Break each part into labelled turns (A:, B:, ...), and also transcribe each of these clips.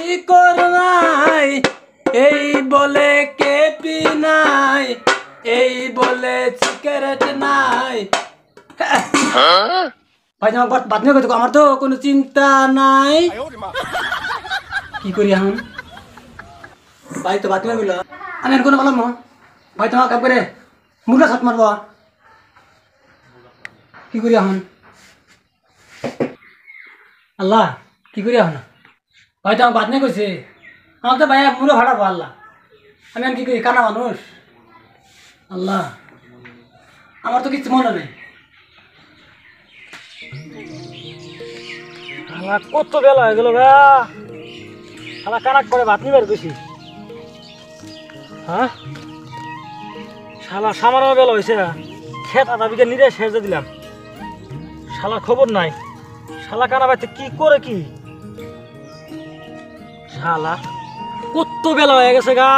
A: শিকর নাই, এই বলে কেপি নাই, এই বলে সিগারেট নাই। ভাই তোমার বাদ নিয়ে গেছো, আমার তো কোনো চিন্তা নাই। কি করি এখন ভাই? তো বাদ নিয়ে গেল, আমি আর কোনো বললাম ভাই তোমার কাপ করে মুরগা ছাত মারব। কি করি এখন আল্লাহ? কি করি এখন ভাই? তো আমার বাদ নিয়ে গেছে, আমার তো ভাই মুরো ভাড়াবো আল্লাহ। আমি কি করি? কানা মানুষ আল্লাহ, আমার তো কিছু মনে নেই।
B: কত বেলা হয়ে গেল গা, শালা কানাক করে ভাত নিবার গেছি। হ্যাঁ শালা সামান্য বেলা হয়েছে, খেত আধা বিঘা নিরে সেজে দিলাম, শালার খবর নাই। শালা কানা বাড়িতে কি করে কি, শালা কত বেলা হয়ে গেছে গা।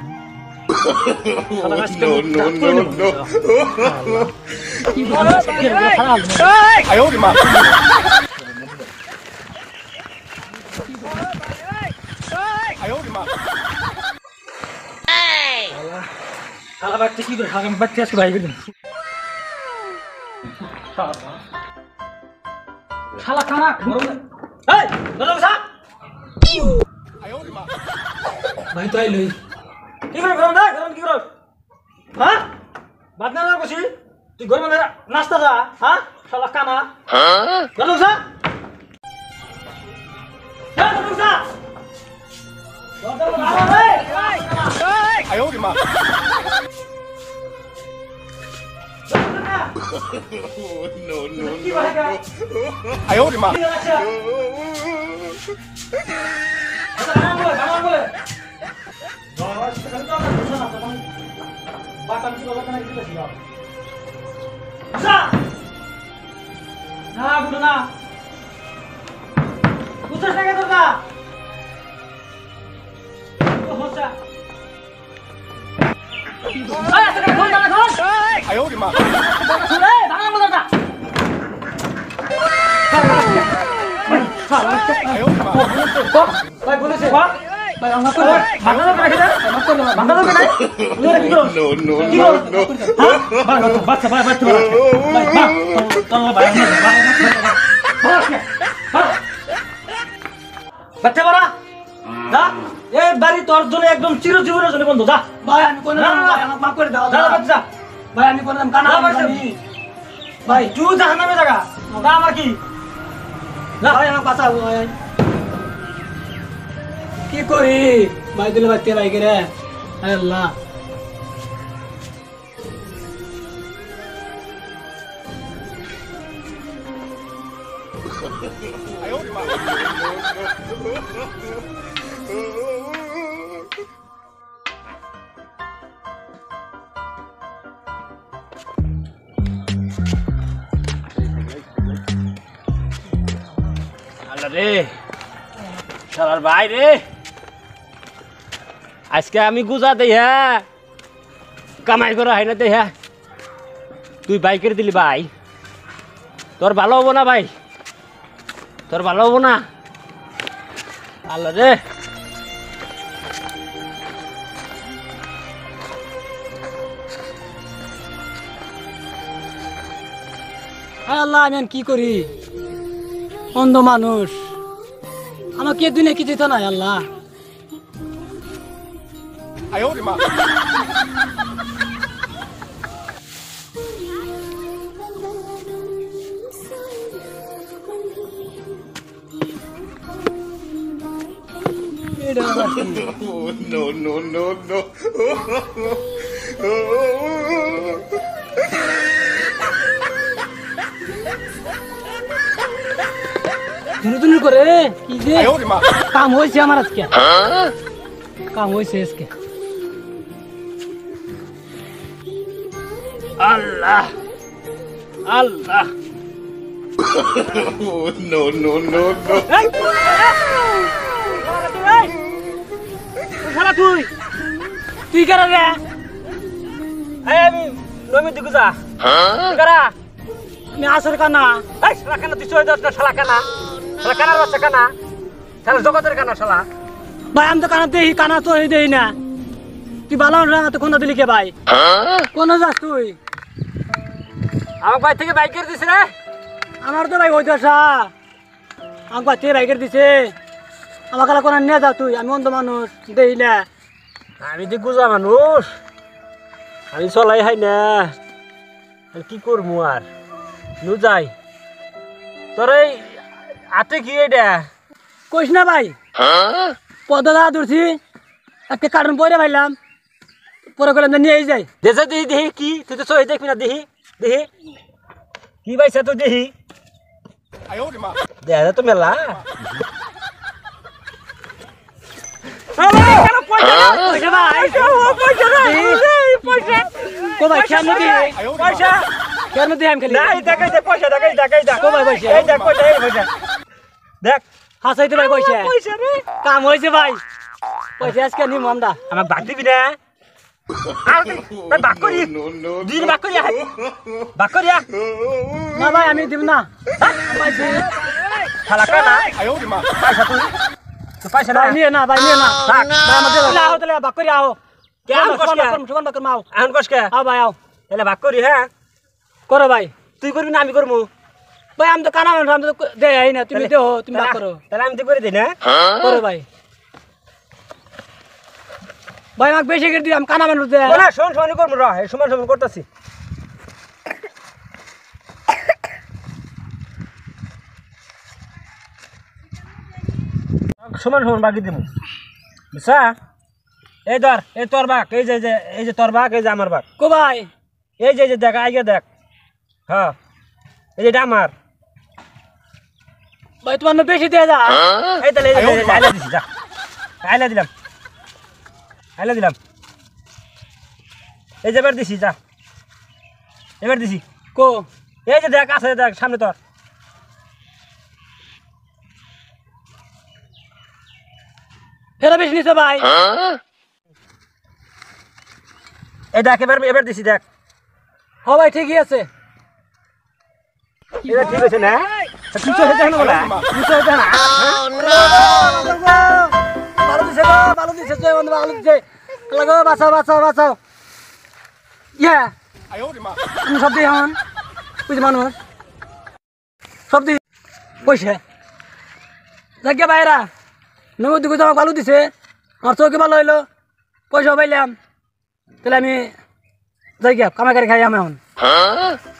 B: শালা বাড়িতে কি করে বাড়িতে আজকে ভাই গেলেন। শালা কানা
A: ভাই তো আইলই
B: কি করে গরম দেয়, গরম কি করো? হ্যাঁ বাদ না বসি তুই গরম নাস্তা যা। হ্যাঁ শালা কানা গরম যা, গরম যা। বাচ্চা বড়া যা, এই বাড়ি তোর জন্য একদম চিরজীবনের জন্য বন্ধ। যা
A: ভাই, আমি কোনো মাফ করে দাও
B: বাচ্চা
A: ভাই, আমি কোনো কানা
B: ভাই তুই জাহান নামে জায়গা যা। আমার কি
A: ভাই, আমাকে বাঁচাও ভাই। কি করি ভাই? দিলে বাচ্চা ভাই রে আল্লাহ।
B: রে শালার ভাই রে, আজকে আমি গুজা দেই। হ্যাঁ কামাই করা হয় না দে। হ্যাঁ তুই বাইকের দিলি ভাই, তোর ভালো হবো না ভাই, তোর ভালো হবো না। আল্লাহ রে
A: আল্লাহ, আমি কি করি? অন্ধ মানুষ, আমাকে দুনিয়া কিছু তো নাই আল্লাহ।
C: No, no, no, no.
A: দুলুদুলু করে কি যে কাম হয়েছে আমার আজকে, কাম হয়েছে আজকে।
B: আল্লাহ আল্লাহ।
C: No, no, no, no.
B: তুই তুই কারা রে? আমি নমিত দিকে যা। কারা?
A: আমি আসর কানা।
B: শালা কানা তুই চলে যাস না। শালা কানা, শালা কানার বাচ্চা কানা, শালা জগতের কানা, শালা
A: ভাই আমি তো কানা দেই কানা তো দেই না তুই ভালো না তো কোন দিলি কে ভাই কোন যাস তুই
B: আমার বাড়ি থেকে বাইকের দিছে রে
A: আমার তো ভাই ওই দশা আমার বাচ্চা বাইকের দিছে আমার কালা কোন নিয়ে যা তুই আমি অন্ধ মানুষ দেই না
B: আমি তো গুজা মানুষ আমি চলাই হাই না আর কি করবো আর নু যাই তোর এই হাতে কি এটা
A: কইস না ভাই পদা দূরছি একটা কারণ পরে ভাইলাম পরে গেলাম নিয়ে যাই
B: দেশে দেখি দেখি কি তুই তো সহি দেখবি না দেখি দেখি কি পাইছে তো দেখি দেখা তো মেলা
A: পয়সা ভাই কো ভাই কেন দি
B: পয়সা
A: কেন দি আমি খালি
B: নাই দেখাই দে পয়সা দেখাই দে
A: কো ভাই পয়সা
B: এই দেখ পয়সা এই পয়সা দেখ
A: হাসাই তো ভাই পয়সা
B: পয়সা রে
A: কাম হয়েছে ভাই পয়সা আজকে নিম আমরা
B: আমার বাক দিবি না আর বাক করি
C: No, no,
B: দুই বাক করি বাক করিয়া
A: না ভাই আমি দিব না
B: খালা কানা পয়সা তুই তো পয়সা না
A: ভাই নিয়ে না ভাই নিয়ে না
B: থাক
A: ভাই আমাদের আও তাহলে বাক করে আও
B: কেন কষ্ট
A: সুমান বাক মাও
B: এখন কষ্ট
A: আও ভাই আও
B: তাহলে বাক করি হ্যাঁ
A: করো ভাই
B: তুই করবি না আমি করবো
A: ভাই আমি তো কানা মানুষ আমি তো দেই না তুমি দেও তুমি বাক করো
B: তাহলে আমি তো করে দিই না
A: করো ভাই ভাই আমাকে বেশি করে দিই আমি কানা মানুষ দে
B: না শোন শোন করবো র এই সমান সমান করতেছি সমান সমান বাকি দেবো বুঝছা এই ধর এই তোর বাঘ এই যে তোর বাঘ এই যে আমার বাঘ
A: কো ভাই
B: এই যে দেখ আগে দেখ হ্যাঁ এই যেটা আমার
A: ভাই তোমার না বেশি দিয়ে যা
B: এই তাহলে আইলা দিছি যা আইলা দিলাম এই যে এবার দিছি যা এবার দিছি
A: কো
B: এই যে দেখ আছে দেখ সামনে তোর
A: ফেরা বেশি নিছে ভাই
B: এই দেখ এবার দিছি দেখ
A: হ ভাই ঠিকই আছে
B: এটা ঠিক আছে না কিছু হয়ে যায় না বলা কিছু হয়ে যায় না
A: ভালো দিছে গো ভালো দিছে জয় বন্ধু ভালো দিছে লাগো বাঁচাও ইয়া আমি সব দিই হন বুঝি মানুষ সব দিই পয়সা যাকে ভাইরা নগদ দিকে আমাকে ভালো দিছে আমার চৌকি ভালো হইলো পয়সা পাইলাম তাহলে আমি যাই গিয়া কামাই করে খাই আমি এখন